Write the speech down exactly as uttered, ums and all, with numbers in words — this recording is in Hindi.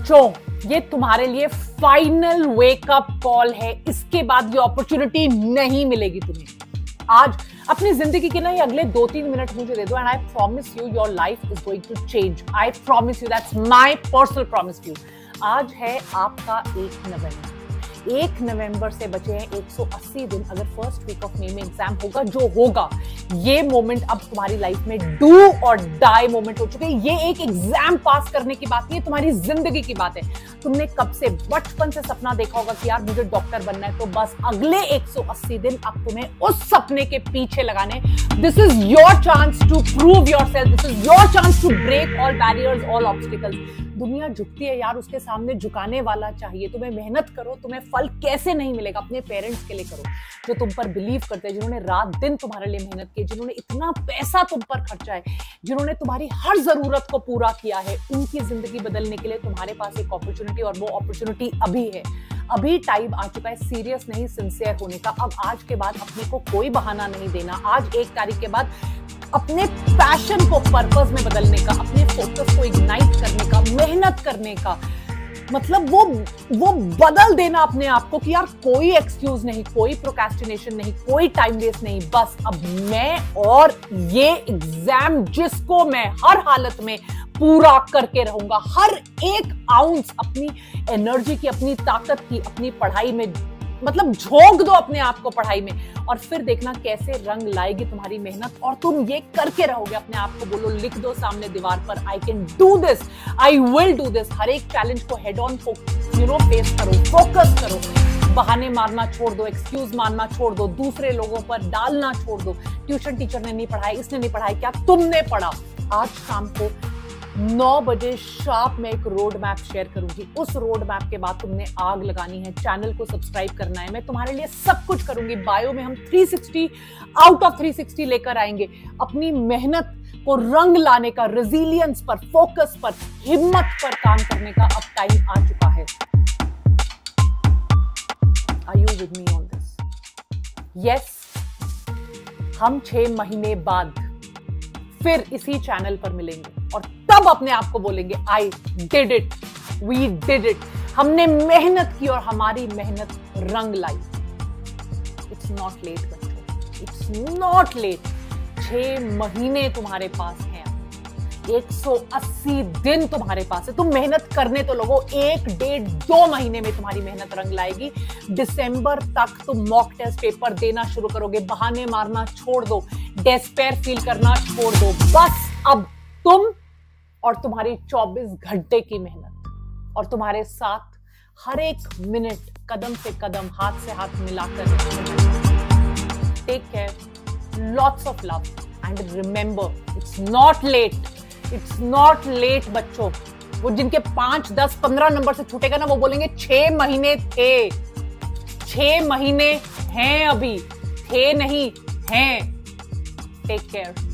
बच्चों, ये तुम्हारे लिए फाइनल वेकअप कॉल है। इसके बाद ये अपॉर्चुनिटी नहीं मिलेगी तुम्हें। आज अपनी जिंदगी के ना ये अगले दो तीन मिनट मुझे दे दो and I promise you your life is going to change. I promise you, that's my personal promise you. आज है आपका एक नवंबर। एक नवंबर से बचे हैं एक सौ अस्सी दिन। अगर फर्स्ट वीक ऑफ मई में एग्जाम होगा जो होगा, ये मोमेंट अब तुम्हारी लाइफ में डू और डाई मोमेंट हो चुके हैं। ये एक एग्जाम पास करने की बात नहीं है, तुम्हारी जिंदगी की बात है। तुमने कब से बचपन से सपना देखा होगा कि यार मुझे डॉक्टर बनना है, तो बस अगले एक सौ अस्सी दिन अब तुम्हें उस सपने के पीछे लगाने। This is your chance to prove yourself, this is your chance to break all barriers, all obstacles. दुनिया झुकती है यार, उसके सामने झुकाने वाला चाहिए। तुम्हें मेहनत करो, तुम्हें फल कैसे नहीं मिलेगा, अपने पेरेंट्स के लिए करो जो तुम पर बिलीव करते हैं, जिन्होंने रात दिन तुम्हारे लिए मेहनत की, जिन्होंने इतना पैसा तुम पर खर्चा है, जिन्होंने तुम्हारी हर जरूरत को पूरा किया है। उनकी जिंदगी बदलने के लिए तुम्हारे पास एक अपॉर्चुनिटी, और वो अपॉर्चुनिटी अभी है। अभी टाइम आ चुका है सीरियस नहीं सिंसियर होने का। अब आज के बाद अपने को कोई बहाना नहीं देना। आज एक तारीख के बाद अपने पैशन को पर्पस में बदलने का, अपने फोकस को इग्नाइट करने का, मेहनत करने का, मतलब वो वो बदल देना अपने आप को कि यार कोई एक्सक्यूज नहीं, कोई प्रोक्रेस्टिनेशन नहीं, कोई टाइम वेस्ट नहीं। बस अब मैं और ये एग्जाम जिसको मैं हर हालत में पूरा करके रहूंगा। हर एक आउंस अपनी एनर्जी की, अपनी ताकत की, अपनी पढ़ाई में मतलब झोंक दो अपने आप को पढ़ाई में, और फिर देखना कैसे रंग लाएगी तुम्हारी मेहनत। और तुम ये करके रहोगे। अपने आप को बोलो, लिख दो सामने दीवार पर, I can do this, I will do this. हर एक चैलेंज को head on you know face करो, फोकस करो। बहाने मारना छोड़ दो, एक्सक्यूज मारना छोड़ दो, दूसरे लोगों पर डालना छोड़ दो। ट्यूशन टीचर ने नहीं पढ़ाया, इसने नहीं पढ़ाया, क्या तुमने पढ़ा? आज शाम को नौ बजे शार्प में एक रोड मैप शेयर करूंगी। उस रोड मैप के बाद तुमने आग लगानी है, चैनल को सब्सक्राइब करना है। मैं तुम्हारे लिए सब कुछ करूंगी। बायो में हम तीन सौ साठ आउट ऑफ तीन सौ साठ लेकर आएंगे। अपनी मेहनत को रंग लाने का, रेजिलियंस पर, फोकस पर, हिम्मत पर काम करने का अब टाइम आ चुका है। Are you with me on this? Yes, हम छह महीने बाद फिर इसी चैनल पर मिलेंगे और तब अपने आप को बोलेंगे I did it, we did it. हमने मेहनत की और हमारी मेहनत रंग लाई। इट्स नॉट लेट बच्चों, इट्स नॉट लेट। छह महीने तुम्हारे पास हैं, एक सौ अस्सी दिन तुम्हारे पास है। तुम मेहनत करने तो लोगो, एक डेढ़ दो महीने में तुम्हारी मेहनत रंग लाएगी। दिसंबर तक तुम मॉक टेस्ट पेपर देना शुरू करोगे। बहाने मारना छोड़ दो, डेस्पेयर फील करना छोड़ दो। बस अब तुम और तुम्हारी चौबीस घंटे की मेहनत, और तुम्हारे साथ हर एक मिनट, कदम से कदम, हाथ से हाथ मिलाकर। Take care, lots of love and remember, it's not late, it's not late बच्चों। वो जिनके पांच दस पंद्रह नंबर से छूटेगा ना, वो बोलेंगे छह महीने थे, छह महीने हैं, अभी थे नहीं हैं। Take care.